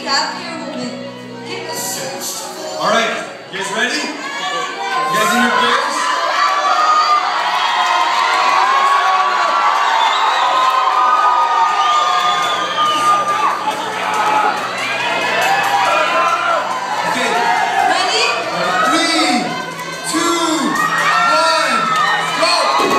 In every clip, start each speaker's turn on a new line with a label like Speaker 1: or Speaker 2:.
Speaker 1: have here will be kick us.
Speaker 2: Alright, you guys ready? You guys in your pairs? Okay.
Speaker 1: Ready?
Speaker 2: 3, 2, 1, go!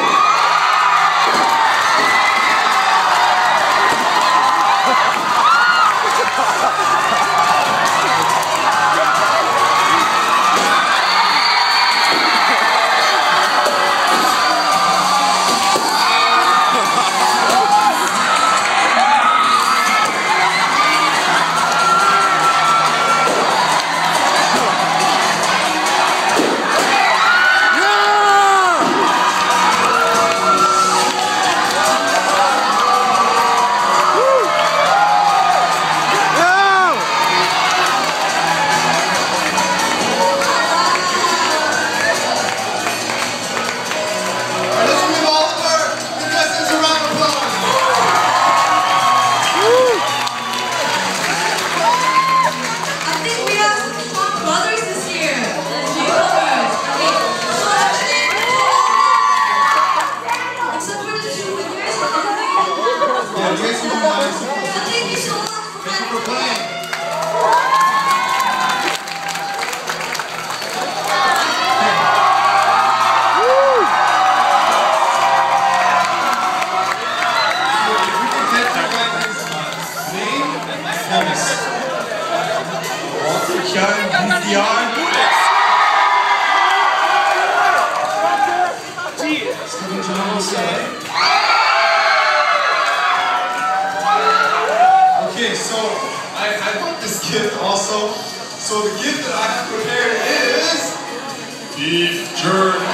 Speaker 1: Thank you so much for playing.
Speaker 2: Walter Young, DCR. Stephen Jones, okay, so I brought this gift also. So the gift that I have prepared is beef jerky.